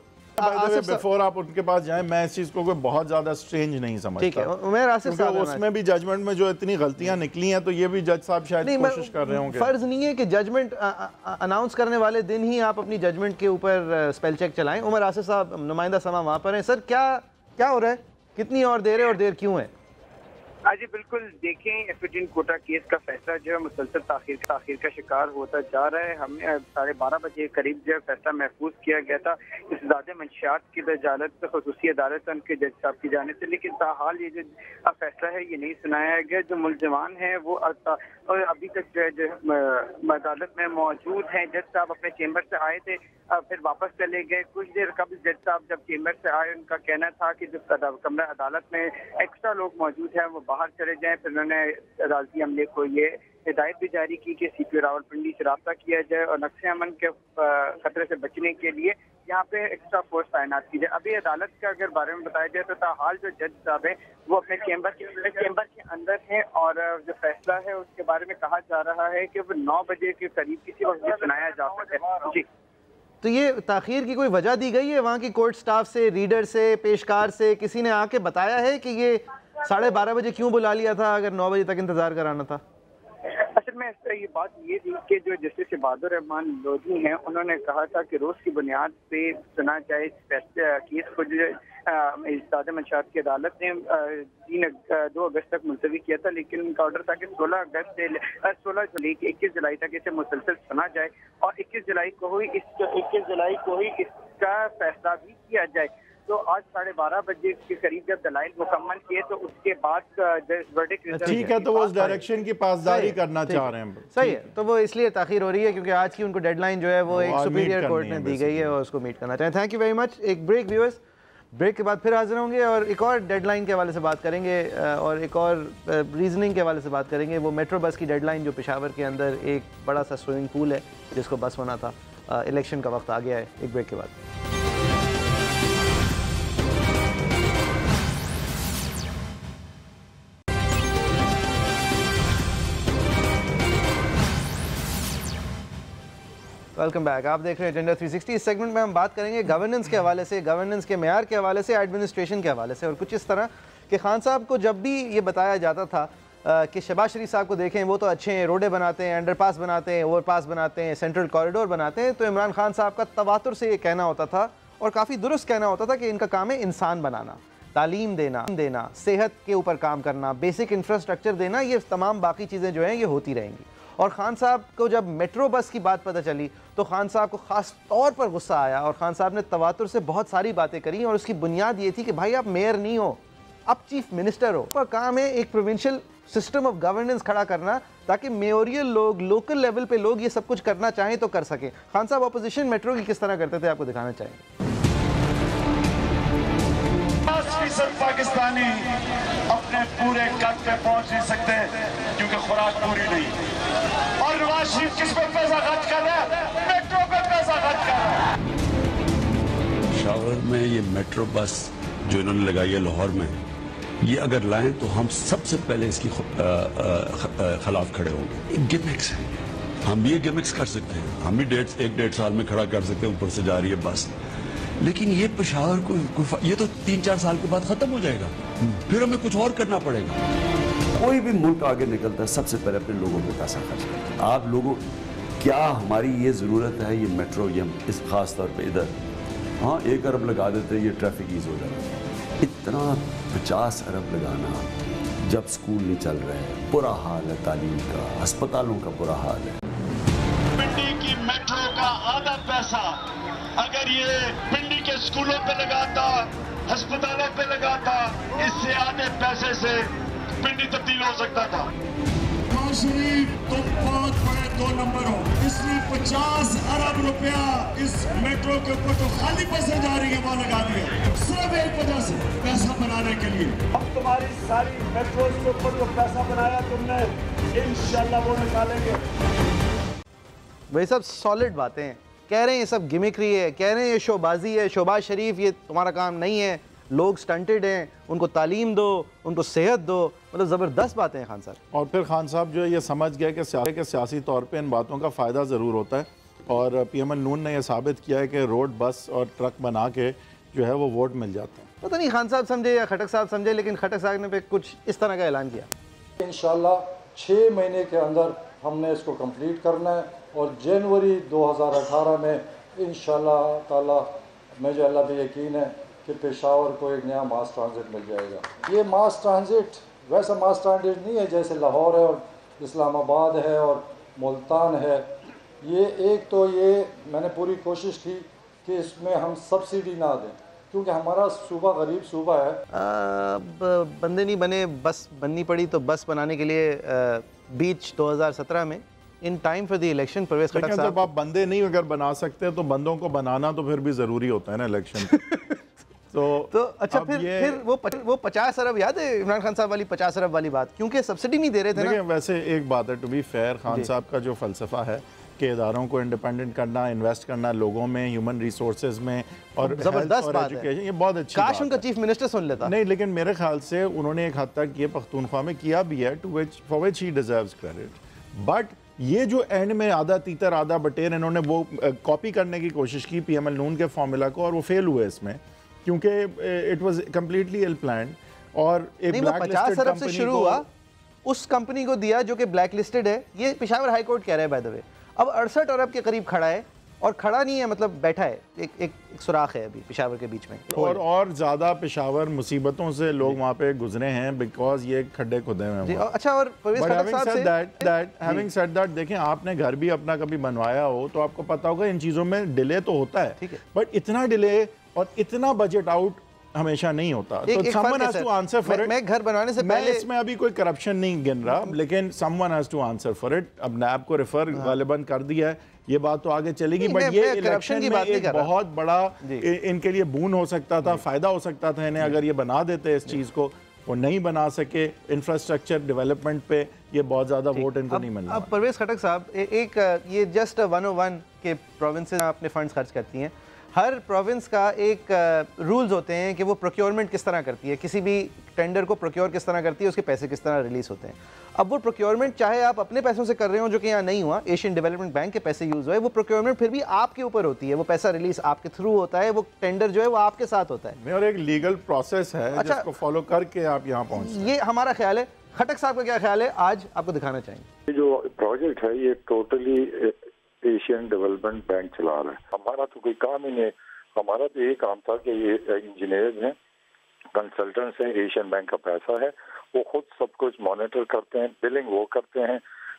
S1: बिफोर आप उनके पास जाएं, मैं इस चीज़ को कोई बहुत ज़्यादा स्ट्रेंज नहीं समझता।
S2: ठीक है, उमर आसिफ साहब,
S1: उसमें भी जजमेंट में जो इतनी गलतियां निकली हैं, तो ये भी जज साहब शायद कोशिश कर रहे होंगे।
S2: फर्ज नहीं है कि जजमेंट अनाउंस करने वाले दिन ही आप अपनी जजमेंट के ऊपर स्पेल चेक चलाएं। उमर आसिफ साहब नुमाइंदा समा वहाँ पर हैं। सर क्या क्या हो रहा है, कितनी और देर है और देर क्यों है?
S11: हाँ जी बिल्कुल, देखें एफिडेंट कोटा केस का फैसला जो है मुसलसल ताखिर ताखिर का शिकार होता जा रहा है। हमने साढ़े बारह बजे करीब जो है फैसला महफूज किया गया था इस्तिदाद मंशियात की अदालत खसूसी अदालत उनके जज साहब की जाने से, लेकिन ताहाल ये जो फैसला है ये नहीं सुनाया गया। जो मुलजमान हैं वो और अभी तक जो है जो अदालत में मौजूद हैं। जज साहब अपने चेम्बर से आए थे, फिर वापस चले गए। कुछ देर कबल जज साहब जब चेम्बर से आए, उनका कहना था कि जो कमरा अदालत में एक्स्ट्रा लोग मौजूद हैं वो बाहर चले जाएं। फिर उन्होंने अदालती अमले को ये हिदायत भी जारी की कि सी पी रावलपिंडी से रब्ता किया जाए और नक्शे अमन के खतरे से बचने के लिए यहाँ पे एक्स्ट्रा फोर्स तैनात की जाए। अभी अदालत के अगर बारे में बताया जाए तो ताहाल जो जज साहब है वो अपने चेम्बर के चेम्बर के अंदर है, और जो फैसला है उसके बारे में कहा जा रहा है कि वो नौ बजे के करीब किसी वक्त भी सुनाया जा सकता है। जी,
S2: तो ये ताखीर की कोई वजह दी गई है वहाँ की कोर्ट स्टाफ से, रीडर से, पेशकार से? किसी ने आके बताया है कि ये साढ़े बारह बजे क्यों बुला लिया था अगर नौ बजे तक इंतजार कराना था?
S11: असल में ये बात ये थी कि जो जस्टिस इबादुर रहमान लोधी हैं उन्होंने कहा था कि रोज की बुनियाद पे सुना जाए केस को। जो इस्तिदाद मंशियात की अदालत ने तीन दो अगस्त तक मुलतवी किया था, लेकिन उनका ऑर्डर था कि सोलह अगस्त से सोलह जुलाई इक्कीस जुलाई तक इसे मुसलसल सुना जाए, और इक्कीस जुलाई को ही इस इक्कीस जुलाई को ही इसका फैसला भी किया जाए। तो आज साढ़े बारह बजे के करीब जब दलाइल मुकम्मल किए तो उसके बाद
S1: ठीक है, तो वो उस डायरेक्शन की पासदारी करना चाह रहे हैं।
S2: सही है, तो वो इसलिए ताखीर हो रही है क्योंकि आज की उनको डेडलाइन जो है वो एक सुपीरियर कोर्ट ने दी गई है और उसको मीट करना चाहें। Thank you very much. एक ब्रेक व्यूअर्स, ब्रेक के बाद फिर हाजिर होंगे और एक और डेडलाइन के हवाले से बात करेंगे और एक और रीजनिंग के हवाले से बात करेंगे। वो मेट्रो बस की डेडलाइन जो पेशावर के अंदर एक बड़ा सा स्विमिंग पूल है जिसको बस होना था, इलेक्शन का वक्त आ गया है। एक ब्रेक के बाद वेलकम बैक। आप देख रहे हैं एजेंडा तीन सौ साठ। इस सेगमेंट में हम बात करेंगे गवर्नेंस के हवाले से, गवर्नेंस के मेयार के हवाले से, एडमिनिस्ट्रेशन के हवाले से, और कुछ इस तरह कि खान साहब को जब भी ये बताया जाता था आ, कि शहबाज शरीफ साहब को देखें वो तो अच्छे हैं, रोडें बनाते हैं, अंडरपास बनाते हैं, ओवरपास बनाते हैं, सेंट्रल कॉरिडोर बनाते हैं, तो इमरान खान साहब का तवातुर से ये कहना होता था और काफ़ी दुरुस्त कहना होता था कि इनका काम है इंसान बनाना, तालीम देना देना सेहत के ऊपर काम करना, बेसिक इंफ्रास्ट्रक्चर देना, ये तमाम बाकी चीज़ें जो हैं ये होती रहेंगी। और खान साहब को जब मेट्रो बस की बात पता चली तो खान साहब को ख़ास तौर पर गुस्सा आया और खान साहब ने तवातुर से बहुत सारी बातें करी और उसकी बुनियाद ये थी कि भाई आप मेयर नहीं हो, आप चीफ मिनिस्टर हो। आपका काम है एक प्रोविंशियल सिस्टम ऑफ गवर्नेंस खड़ा करना ताकि मेयोरियल लोग, लोकल लेवल पे लोग ये सब कुछ करना चाहें तो कर सकें। खान साहब ऑपोजिशन मेट्रो की किस तरह करते थे आपको दिखाना चाहेंगे।
S12: फीसद पाकिस्तानी अपने पूरे कद पे पहुंच नहीं सकते क्योंकि खुराक पूरी नहीं। और नवाज शरीफ किस पे पैसा खर्च कर रहा है? मेट्रो पे पैसा खर्च कर रहा है।
S13: पेशावर में ये मेट्रो बस जो इन्होंने लगाई है लाहौर में, ये अगर लाएं तो हम सबसे पहले इसकी खिलाफ खड़े होंगे। एक गिमिक्स है, हम भी ये गिमिक्स कर सकते हैं, हम भी डेढ़ एक डेढ़ साल में खड़ा कर सकते हैं, ऊपर से जा रही है बस। लेकिन ये पेशावर को ये तो तीन चार साल के बाद खत्म हो जाएगा, फिर हमें कुछ और करना पड़ेगा।
S14: कोई भी मुल्क आगे निकलता है सबसे पहले अपने लोगों पे पैसा खर्च करता है। आप लोगों, क्या हमारी ये ज़रूरत है ये मेट्रो, ये इस खास तौर पे इधर हाँ एक अरब लगा देते हैं, ये ट्रैफिक ईज हो जाता। इतना पचास अरब लगाना जब स्कूल नहीं चल रहे हैं, बुरा हाल है तालीम का, अस्पतालों का बुरा हाल है।
S12: पिंडी की मेट्रो का आधा पैसा अगर ये पिंडी के स्कूलों पे लगाता, अस्पतालों पे लगाता, इससे आधे पैसे से पिंडी तब्दील हो सकता था। शरीफ तुम बहुत बड़े दो नंबर हो, इसलिए पचास अरब रुपया इस मेट्रो के ऊपर तो खाली पैसे जा रही है वो लगा दिया सिर्फ एक वजह से, पैसा बनाने के लिए। हम तुम्हारी सारी मेट्रो के ऊपर जो पैसा बनाया तुमने, इंशाल्लाह वो निकालेंगे।
S2: वही सब सॉलिड बातें हैं, कह रहे हैं ये सब गिमिक्री है, कह रहे हैं ये शोबाजी है, शोबाज शरीफ ये तुम्हारा काम नहीं है, लोग स्टंटेड हैं, उनको तालीम दो, उनको सेहत दो, मतलब ज़बरदस्त बातें हैं खान साहब।
S1: और फिर खान साहब जो है ये समझ गए कि सिया के सियासी तौर पे इन बातों का फ़ायदा ज़रूर होता है और पी एम एल नून ने यह साबित किया है कि रोड, बस और ट्रक बना के जो है वो वोट मिल जाता है।
S2: पता नहीं खान साहब समझे या खटक साहब समझे, लेकिन खटक साहब ने पे कुछ इस तरह का ऐलान किया।
S15: इंशाल्लाह छः महीने के अंदर हमने इसको कंप्लीट करना है और जनवरी दो हज़ार अठारह में इंशाल्लाह ताला मुझे अल्लाह पे यकीन है कि पेशावर को एक नया मास ट्रांजिट मिल जाएगा। ये मास ट्रांजिट वैसा मास ट्रांजिट नहीं है जैसे लाहौर है और इस्लामाबाद है और मुल्तान है। ये एक तो ये मैंने पूरी कोशिश की कि इसमें हम सब्सिडी ना दें क्योंकि हमारा सूबा गरीब सूबा है।
S2: आ, ब, बंदे नहीं बने, बस बननी पड़ी तो बस बनाने के लिए आ, बीच दो हज़ार सत्रह में in time for the election Parvez Khattak साहब।
S1: जब आप बंदे नहीं अगर बना सकते तो बंदों को बनाना तो फिर भी ज़रूरी होता है ना इलेक्शन। तो
S2: तो अच्छा फिर फिर वो पच, वो पचास अरब याद है इमरान खान साहब वाली पचास अरब वाली बात, क्योंकि सब्सिडी नहीं दे रहे थे ना।
S1: वैसे एक बात है, टू बी फेयर, खान साहब का जो फलसफा है कि इदारों को इंडिपेंडेंट करना, इन्वेस्ट करना लोगों में, ह्यूमन रिसोर्सेज में और
S2: जबरदस्त बात है,
S1: ये बहुत अच्छी
S2: काश उनका चीफ मिनिस्टर सुन लेता।
S1: नहीं, लेकिन मेरे ख्याल से उन्होंने एक हद तक ये पख्तूनख्वा में किया भी है, to which for which he deserves credit. But ये जो एंड में आधा तीतर आधा बटेर इन्होंने वो कॉपी करने की कोशिश की पी एम एल नून के फॉर्मूला को और वो फेल हुए इसमें, क्योंकि it was completely ill plan. और एक
S2: पचास अरब से शुरू हुआ, उस कंपनी को दिया जो कि ब्लैक लिस्टेड है, ये पेशावर हाई कोर्ट कह रहा है बाय द वे। अब अड़सठ अरब के करीब खड़ा है और खड़ा नहीं है, मतलब बैठा है, एक एक, एक सुराख है अभी पेशावर के बीच में।
S1: और और ज़्यादा पेशावर मुसीबतों से लोग वहाँ पे गुजरे हैं बिकॉज ये खड्डे खुदे हुए हैं।
S2: अच्छा, और
S1: हैविंग सेड दैट, देखें आपने घर भी अपना कभी बनवाया हो तो आपको पता होगा इन चीज़ों में डिले तो होता है, बट इतना डिले और इतना बजट आउट हमेशा नहीं होता। तो someone has to answer for it।
S2: मैं घर बनवाने से पहले,
S1: इसमें अभी कोई करप्शन नहीं गिन रहा, लेकिन someone has to answer for it। अब नैब को रेफर गालिबन कर दिया है, ये बात तो आगे चलेगी, बट ये इलेक्शन में एक बहुत बड़ा इनके लिए बून हो सकता था, फायदा हो सकता था इन्हें अगर ये बना देते इस चीज को। वो नहीं बना सके, इंफ्रास्ट्रक्चर डेवलपमेंट पे ये बहुत ज्यादा वोट इनको नहीं मिलना।
S2: अब परवेज खटक साहब, एक ये जस्ट वन ओ वन के प्रोविंसेस अपने फंड्स खर्च करती हैं, हर प्रोविंस का एक रूल्स होते हैं कि वो प्रोक्योरमेंट किस तरह करती है, किसी भी टेंडर को प्रोक्योर किस तरह करती है, उसके पैसे किस तरह रिलीज होते हैं। अब वो प्रोक्योरमेंट चाहे आप अपने पैसों से कर रहे हो जो कि यहाँ नहीं हुआ, एशियन डेवलपमेंट बैंक के पैसे यूज हुए, वो प्रोक्योरमेंट फिर भी आपके ऊपर होती है, वो पैसा रिलीज आपके थ्रू होता है, वो टेंडर जो है वो आपके साथ होता है
S1: और एक लीगल प्रोसेस है। अच्छा, जिसको फॉलो करके आप यहाँ पहुँचे,
S2: ये हमारा ख्याल है। खटक साहब का क्या ख्याल है, आज आपको दिखाना चाहेंगे।
S16: जो प्रोजेक्ट है ये टोटली एशियन डेवलपमेंट बैंक चला रहा है, हमारा तो कोई काम ही नहीं। हमारा तो ये काम था कि ये इंजीनियर्स हैं, कंसल्टेंट्स हैं, एशियन बैंक का पैसा है, वो खुद सब कुछ मॉनिटर करते हैं, बिलिंग वो करते हैं,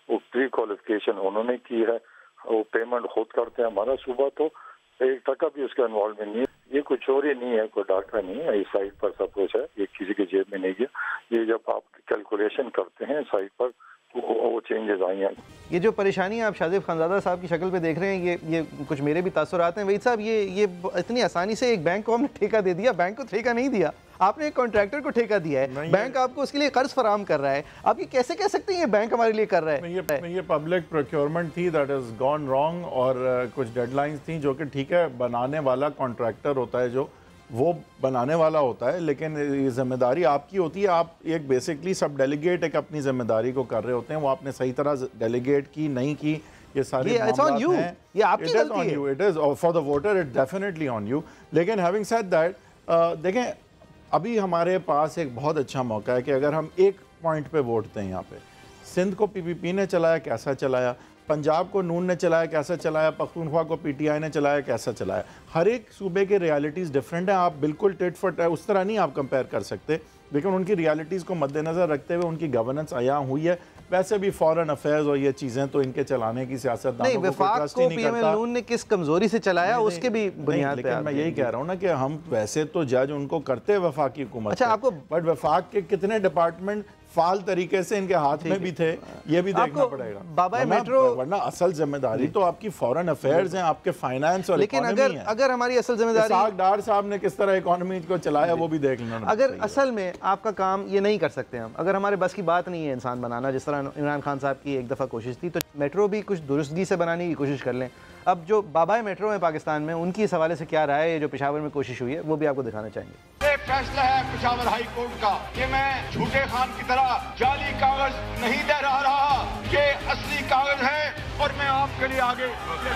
S16: वो प्री क्वालिफिकेशन उन्होंने की है, वो पेमेंट खुद करते हैं। हमारा सूबा तो एक टका भी उसका इन्वॉल्वमेंट नहीं है। ये कोई चोरी नहीं है, कोई डाका नहीं है, ये साइट पर सब कुछ है, ये किसी के जेब में नहीं गया। ये जब आप कैलकुलेशन करते हैं साइट पर तो वो चेंजेस आई हैं।
S2: ये जो परेशानी आप शाजिब खानज़ादा साहब की शक्ल पे देख रहे हैं, ये ये कुछ मेरे भी तासुरात हैं। वहीद साहब, ये ये इतनी आसानी से एक बैंक को हमने ठेका दे दिया। बैंक को ठेका नहीं दिया, आपने एक कॉन्ट्रैक्टर को ठेका दिया है। बैंक आपको उसके लिए कर्ज फराम कर रहा है। आप ये कैसे कह सकते हैं ये बैंक हमारे लिए कर रहा है?
S1: ये, ये पब्लिक प्रोक्योरमेंट थी, दैट इज गॉन रॉन्ग। और uh, कुछ डेडलाइंस थी जो कि ठीक है, बनाने वाला कॉन्ट्रैक्टर होता है जो वो बनाने वाला होता है, लेकिन ये जिम्मेदारी आपकी होती है। आप एक बेसिकली सब डेलीगेट एक अपनी जिम्मेदारी को कर रहे होते हैं, वो आपने सही तरह डेलीगेट की नहीं की, ये सारे मामलात हैं।
S2: ये आपकी गलती है।
S1: It is for the voter, it definitely on you. लेकिन हैविंग सेड दैट, देखें अभी हमारे पास एक बहुत अच्छा मौका है कि अगर हम एक पॉइंट पे वोट दें, यहाँ पे सिंध को पीपीपी ने चलाया, कैसा चलाया, पंजाब को नून ने चलाया, कैसा चलाया, पख्तूनख्वा को पीटीआई ने चलाया, कैसा चलाया। हर एक सूबे के रियलिटीज़ डिफरेंट हैं। आप बिल्कुल टिट फॉर टैट उस तरह नहीं आप कंपेयर कर सकते, लेकिन उनकी रियलिटीज़ को मद्देनज़र रखते हुए उनकी गवर्नेंस आया हुई है। वैसे भी फॉरेन अफेयर्स और ये चीज़ें तो इनके चलाने की सियासत
S2: नहीं, वफाक को पीएमएल नून ने किस कमजोरी से चलाया उसके भी बुनियाद पे।
S1: लेकिन मैं यही कह रहा हूँ ना कि हम वैसे तो जज उनको करते वफाक की हुकूमत।
S2: अच्छा, आपको
S1: बट वफाक के कितने डिपार्टमेंट फाल तरीके से इनके हाथ में भी थे, ये भी देखना पड़ेगा।
S2: बाबा मेट्रो,
S1: वरना असल जिम्मेदारी तो आपकी फॉरेन अफेयर्स हैं, आपके फाइनेंस और
S2: लेकिन अगर अगर हमारी असल जिम्मेदारी
S1: इसाक डार साहब ने किस तरह इकोनॉमी को चलाया वो भी देख लेना।
S2: अगर असल में आपका काम ये नहीं कर सकते हम, अगर हमारे बस की बात नहीं है इंसान बनाना, जिस तरह इमरान खान साहब की एक दफ़ा कोशिश थी, तो मेट्रो भी कुछ दुरुस्तगी से बनाने की कोशिश कर लें। अब जो बाबा मेट्रो है पाकिस्तान में, उनकी इस हवाले से क्या राय है, जो पेशावर में कोशिश हुई है, वो भी आपको दिखाना चाहेंगे।
S12: ये फैसला है पेशावर हाई कोर्ट का कि मैं झूठे खान की तरह जाली कागज नहीं लहरा रहा, ये असली कागज है और मैं आपके लिए आगे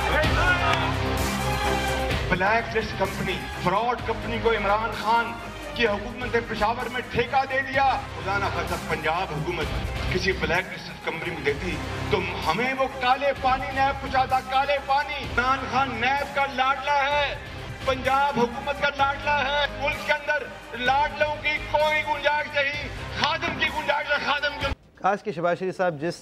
S12: black list company, fraud company को इमरान खान की हुकूमत ने पेशावर में ठेका दे दिया। खुदा ना खासा पंजाब हुकूमत किसी ब्लैक लिस्ट कंपनी को देती तो हमें वो काले पानी नैब पहुंचाता। काले पानी। इमरान खान नैब का लाडला है, पंजाब हुकूमत का लाडला है। मुल्क के अंदर लाडलों की कोई गुंजाइश नहीं, खादम की गुंजाइश है, खादम की।
S2: आज के शहबाज शरीफ साहब जिस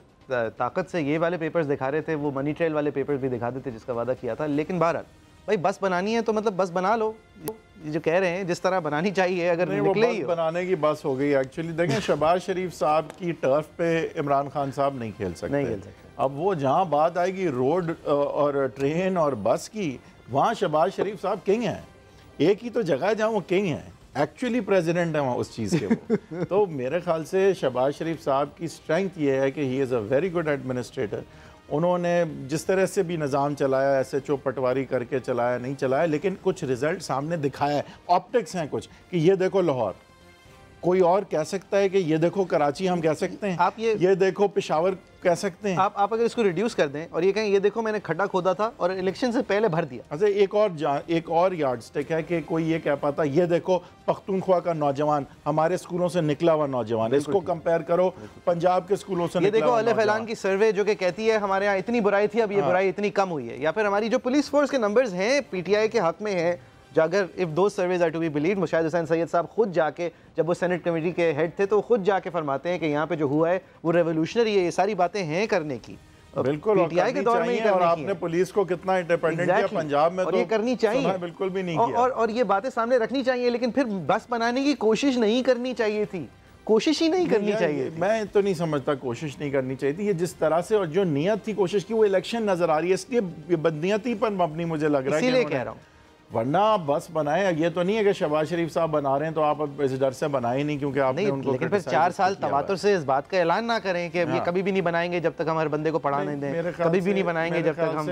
S2: ताकत से ये वाले पेपर्स दिखा रहे थे, वो मनी ट्रेल वाले पेपर्स भी दिखा देते जिसका वादा किया था। लेकिन बहरहाल भाई, बस बनानी है तो मतलब बस बना लो, जो कह रहे हैं जिस तरह बनानी चाहिए। अगर
S1: नहीं,
S2: निकले
S1: वो बस बनाने की बस हो गई एक्चुअली। देखें, शहबाज शरीफ साहब की टर्फ पे इमरान खान साहब नहीं खेल सकते,
S2: नहीं खेल सकते।
S1: अब वो जहाँ बात आएगी रोड और ट्रेन और बस की, वहाँ शहबाज शरीफ साहब किंग हैं। एक ही तो जगह है जहाँ वो किंग हैं, एक्चुअली प्रेसिडेंट है वहाँ उस चीज़ के वो। तो मेरे ख्याल से शहबाज शरीफ साहब की स्ट्रेंथ ये है कि he is a very good administrator. उन्होंने जिस तरह से भी निज़ाम चलाया, ऐसे चो पटवारी करके चलाया नहीं चलाया, लेकिन कुछ रिजल्ट सामने दिखाया है। ऑप्टिक्स हैं कुछ कि ये देखो लाहौर, कोई और कह सकता है कि ये देखो कराची, हम कह सकते हैं
S2: आप ये
S1: ये देखो पेशावर कह सकते हैं।
S2: आप आप अगर इसको रिड्यूस कर दें और ये कहें ये देखो मैंने खड्डा खोदा था और इलेक्शन से पहले भर दिया।
S1: अच्छा, एक और एक और यार्ड स्टिक है कि कोई ये कह पाता ये देखो पख्तूनख्वा का नौजवान, हमारे स्कूलों से निकला हुआ नौजवान, इसको कंपेयर करो पंजाब के स्कूलों से।
S2: ये देखो अल फैलान की सर्वे जो कि कहती है हमारे यहाँ इतनी बुराई थी, अब ये बुराई इतनी कम हुई है। या फिर हमारी जो पुलिस फोर्स के नंबर्स हैं पीटीआई के हक में है, जो अगर इफ दो surveys are to be believe, Mushahid Hussain Syed साहब खुद जाके, जब वो सेनेट कमेटी के हेड थे, तो खुद जाके फरमाते हैं कि यहाँ पे जो हुआ है वो रेवोल्यूशनरी है। ये सारी बातें हैं करने की,
S1: बिल्कुल पीटीआई के दौर में ही, और आपने पुलिस को कितना इंडिपेंडेंट किया पंजाब में,
S2: और ये करनी चाहिए,
S1: बिल्कुल भी नहीं
S2: किया। और और ये बातें सामने रखनी चाहिए, लेकिन फिर बस बनाने की कोशिश नहीं करनी चाहिए थी, कोशिश ही नहीं करनी चाहिए थी।
S1: मैं तो नहीं समझता कोशिश नहीं करनी चाहिए थी। ये जिस तरह से और जो नियत थी कोशिश की, वो इलेक्शन नजर आ रही है, इसलिए बदनीयती पर मबनी मुझे लग रहा है,
S2: इसीलिए कह रहा हूँ।
S1: वरना बस बनाए, ये तो नहीं है कि शहबाज शरीफ साहब बना रहे हैं तो आप अब इस डर से बनाए नहीं क्योंकि आपने उनको,
S2: लेकिन फिर चार साल तवातुर से इस बात का ऐलान ना करें कि ये कभी भी नहीं बनाएंगे जब तक हम हर बंदे को पढ़ाने दें, कभी भी नहीं बनाएंगे जब तक हम।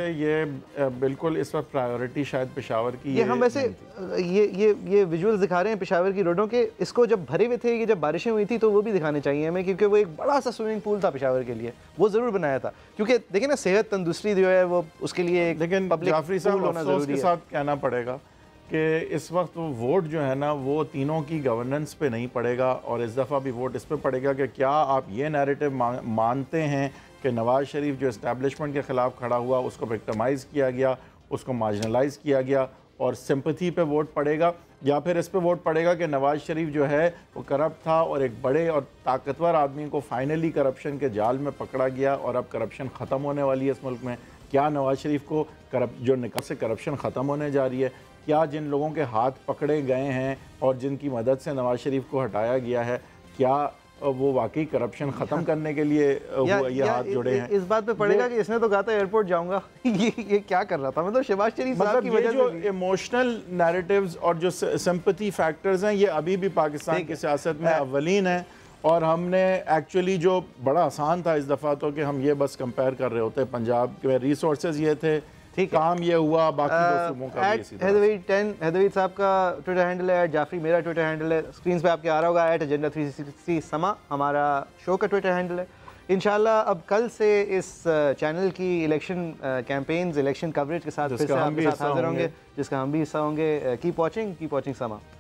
S1: ये बिल्कुल इस वक्त प्रायोरिटी शायद पेशावर की,
S2: ये हम वैसे ये ये ये विजुअल्स दिखा रहे हैं पेशावर की रोडों के, इसको जब भरे हुए थे, ये जब बारिशें हुई थी तो वो भी दिखाने चाहिए हमें, क्योंकि वो एक बड़ा सा स्विमिंग पूल था पेशावर के लिए, वो जरूर बनाया था। क्योंकि देखिए ना, सेहत तंदुरुस्ती जो है वो उसके लिए,
S1: लेकिन जाफरी साहब अफसोस के साथ कहना पड़ेगा कि इस वक्त वो वोट जो है ना वो तीनों की गवर्नेंस पे नहीं पड़ेगा, और इस दफ़ा भी वोट इस पे पड़ेगा कि क्या आप ये नैरेटिव मानते हैं कि नवाज़ शरीफ जो इस्टेब्लिशमेंट के ख़िलाफ़ खड़ा हुआ, उसको विक्टिमाइज़ किया गया, उसको मार्जिनलाइज किया गया, और सिंपथी पे वोट पड़ेगा, या फिर इस पे वोट पड़ेगा कि नवाज़ शरीफ जो है वो करप्ट था और एक बड़े और ताकतवर आदमी को फाइनली करप्शन के जाल में पकड़ा गया और अब करप्शन ख़त्म होने वाली है इस मुल्क में। क्या नवाज़ शरीफ को करप जो निकल से करप्शन ख़त्म होने जा रही है, क्या जिन लोगों के हाथ पकड़े गए हैं और जिनकी मदद से नवाज़ शरीफ को हटाया गया है, क्या वो वाकई करप्शन ख़त्म करने के लिए
S2: या,
S1: ये
S2: या
S1: हाथ जुड़े हैं?
S2: इस बात पे पड़ेगा कि इसने तो कहा था एयरपोर्ट जाऊंगा ये ये क्या कर रहा था? मतलब शहबाज शरीफ साहब
S1: मतलब
S2: की
S1: ये
S2: वजह
S1: जो
S2: से
S1: इमोशनल नैरेटिव्स और जो सिंपैथी फैक्टर्स हैं, ये अभी भी पाकिस्तान की सियासत में अव्वलीन है। और हमने एक्चुअली जो बड़ा आसान था इस दफ़ा तो कि हम ये बस कंपेयर कर रहे होते, पंजाब के रिसोर्सेज ये थे, ठीक काम ये हुआ, बाकी दो सूबों का भी इसी तरह।
S2: हैदरवीर टेन हैदरवीर साहब का ट्विटर हैंडल है, जाफरी मेरा ट्विटर हैंडल है, स्क्रीन पे आपके आ रहा होगा एट एजेंडा थ्री सिक्सटी समा हमारा शो का ट्विटर हैंडल है। इंशाल्लाह अब कल से इस चैनल की इलेक्शन कैंपेन्स, इलेक्शन कवरेज के साथ फिर से आपके साथ हाजिर होंगे, जिसका हम भी हिस्सा होंगे। कीप वॉचिंग कीप वॉचिंग समा।